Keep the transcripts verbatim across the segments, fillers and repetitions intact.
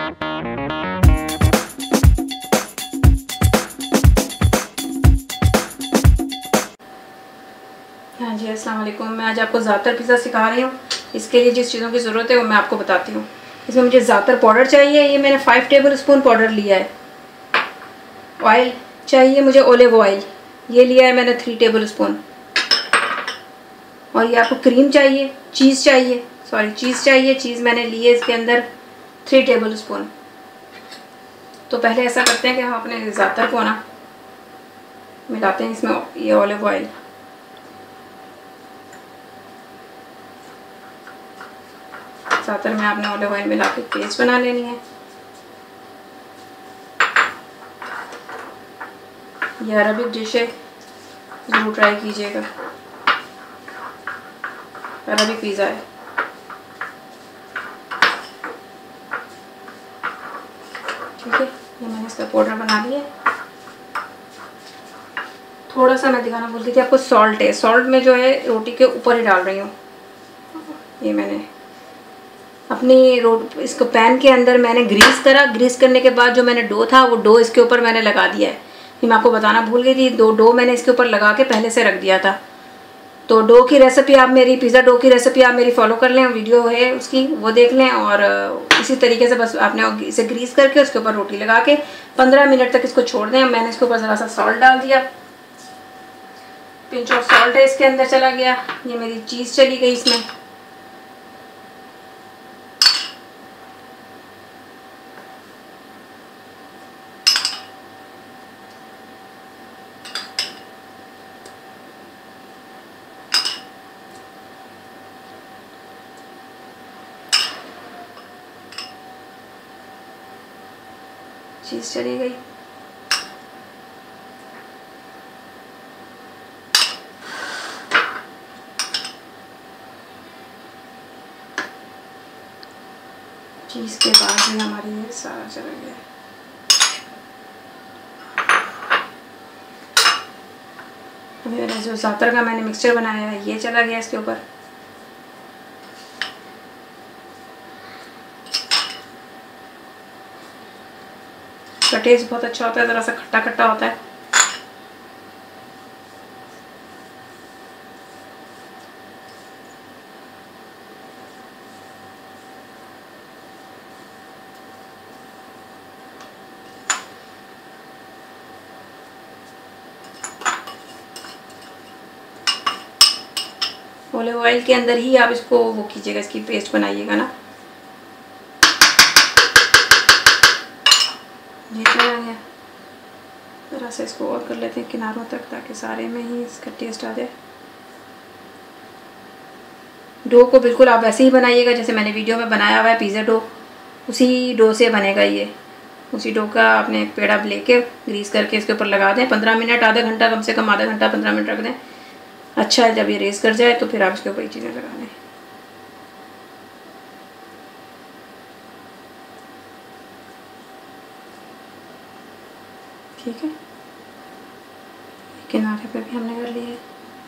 हाँ जी, अस्सलाम वालेकुम। मैं आज आपको ज़ातर पिज़्ज़ा सिखा रही हूँ। इसके लिए जिस चीज़ों की ज़रूरत है वो मैं आपको बताती हूँ। इसमें मुझे ज़ातर पाउडर चाहिए, ये मैंने फाइव टेबल स्पून पाउडर लिया है। ऑयल चाहिए मुझे, ओलिव ऑयल ये लिया है मैंने थ्री टेबल स्पून। और ये आपको क्रीम चाहिए, चीज़ चाहिए, सॉरी चीज़ चाहिए, चीज़ मैंने ली है इसके अंदर थ्री टेबल स्पून। तो पहले ऐसा करते हैं कि हम अपने ज़ातर को ना मिलाते हैं इसमें ये ओलिव ऑयल। ज़ातर में आपने ऑलिव ऑयल मिला के पेस्ट बना लेनी है। ये अरबिक डिश है, ज़रूर ट्राई कीजिएगा। अरबिक पिज़्ज़ा है। ठीक है, ये मैंने इसका पाउडर बना लिया। थोड़ा सा मैं दिखाना भूल गई थी आपको, सॉल्ट है। सॉल्ट में जो है रोटी के ऊपर ही डाल रही हूँ। ये मैंने अपनी रोट इसको पैन के अंदर मैंने ग्रीस करा। ग्रीस करने के बाद जो मैंने डो था वो डो इसके ऊपर मैंने लगा दिया है। ये मैं आपको बताना भूल गई थी, दो डो मैंने इसके ऊपर लगा के पहले से रख दिया था। तो डो की रेसिपी आप मेरी पिज़्ज़ा डो की रेसिपी आप मेरी फॉलो कर लें, वीडियो है उसकी वो देख लें। और इसी तरीके से बस आपने इसे ग्रीस करके उसके ऊपर रोटी लगा के पंद्रह मिनट तक इसको छोड़ दें। मैंने इसके ऊपर ज़रा सा सॉल्ट डाल दिया, पिंच ऑफ सॉल्ट है इसके अंदर चला गया। ये मेरी चीज़ चली गई इसमें। चीज़ चली गई। चीज़ के बाद ही हमारी ये सारा चला गया। अभी मेरा जो ज़ातर का मैंने मिक्सचर बनाया है ये चला गया इसके ऊपर। इसका टेस्ट बहुत अच्छा होता है, ज़रा सा खट्टा खट्टा होता है। ओलिव ऑयल के अंदर ही आप इसको वो कीजिएगा, इसकी पेस्ट बनाइएगा ना। ये चला गया। ज़रा से इसको और कर लेते हैं किनारों तक, ताकि सारे में ही इसका टेस्ट आ जाए। डो को बिल्कुल आप वैसे ही बनाइएगा जैसे मैंने वीडियो में बनाया हुआ है पिज़्ज़ा डो, उसी डो से बनेगा ये। उसी डो का आपने एक पेड़ा लेके ग्रीस करके इसके ऊपर लगा दें। पंद्रह मिनट आधा घंटा, कम से कम आधा घंटा पंद्रह मिनट रख दें। अच्छा है, जब ये रेस कर जाए तो फिर आप इसके ऊपर ये चीज़ें लगा दें। ठीक है, किनारे पे भी हमने कर लिया है।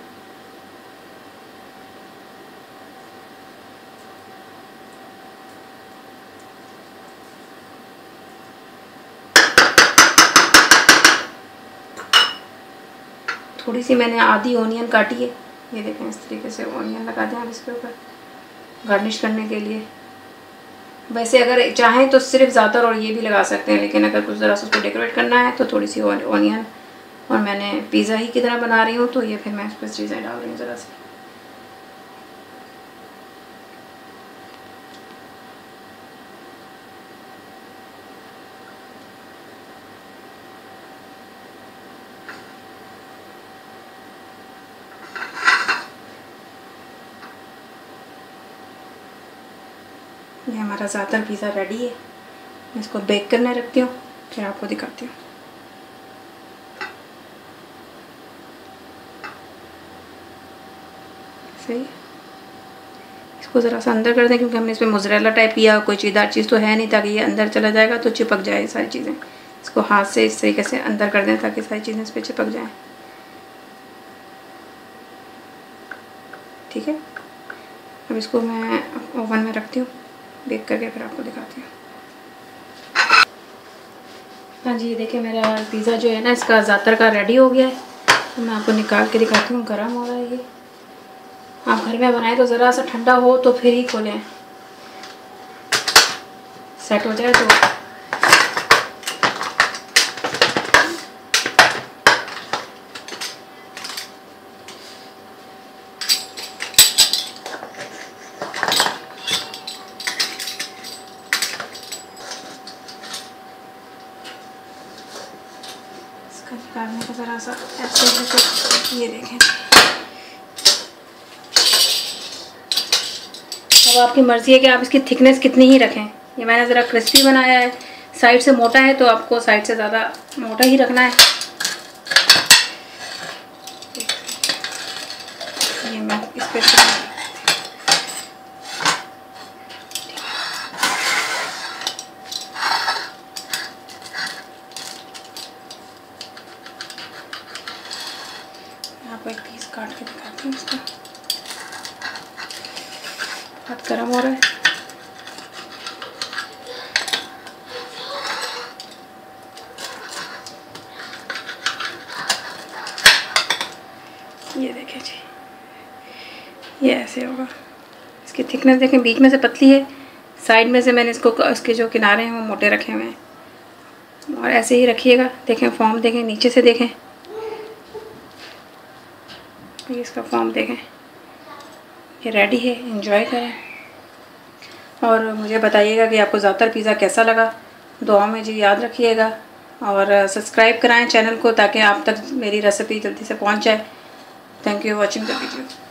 थोड़ी सी मैंने आधी ऑनियन काटी है, ये देखें इस तरीके से ऑनियन लगा दें आप इसके ऊपर गार्निश करने के लिए। वैसे अगर चाहें तो सिर्फ ज़ातर और ये भी लगा सकते हैं, लेकिन अगर कुछ ज़रा सा उसको डेकोरेट करना है तो थोड़ी सी ऑनियन, और मैंने पिज़्ज़ा ही की तरह बना रही हूँ तो ये फिर मैं इस पर चीज़ें डाल रही हूँ ज़रा सी। ये हमारा ज़ातर पिज़्ज़ा रेडी है। मैं इसको बेक करने रखती हूँ, फिर आपको दिखाती हूँ। सही, इसको ज़रा सा अंदर कर दें क्योंकि हमने इसमें मोज़रेला टाइप किया, कोई चीज़दार चीज़ तो है नहीं, ताकि ये अंदर चला जाएगा तो चिपक जाए सारी चीज़ें। इसको हाथ से इस तरीके से अंदर कर दें ताकि सारी चीज़ें इस पर चिपक जाएँ। ठीक है, अब इसको मैं ओवन में रखती हूँ, बेक करके फिर आपको दिखाती हूँ। हाँ जी, देखिए मेरा पिज़्ज़ा जो है ना इसका ज़्यादातर का रेडी हो गया है। तो मैं आपको निकाल के दिखाती हूँ, गर्म हो रहा है ये। आप घर में बनाएं तो ज़रा सा ठंडा हो तो फिर ही खोलें, सेट हो जाए तो। इसका निकालने का ज़रा सा ऐसे है तो ये देखें। अब आपकी मर्ज़ी है कि आप इसकी थिकनेस कितनी ही रखें। ये मैंने ज़रा क्रिस्पी बनाया है, साइड से मोटा है तो आपको साइड से ज़्यादा मोटा ही रखना है। ये मैं इस पर आपको एक पीस काट के दिखाती हूँ। इसका बहुत गर्म हो रहा है। ये देखें जी, ये ऐसे होगा। इसकी थिकनेस देखें, बीच में से पतली है, साइड में से मैंने इसको इसके जो किनारे हैं वो मोटे रखे हुए हैं। और ऐसे ही रखिएगा। देखें फॉर्म देखें, नीचे से देखें, ये इसका फॉर्म देखें। ये रेडी है, एंजॉय करें और मुझे बताइएगा कि आपको ज़्यादातर पिज़्ज़ा कैसा लगा। दुआ में जी याद रखिएगा और सब्सक्राइब कराएं चैनल को ताकि आप तक मेरी रेसिपी जल्दी से पहुंच जाए। Thank you for watching the video.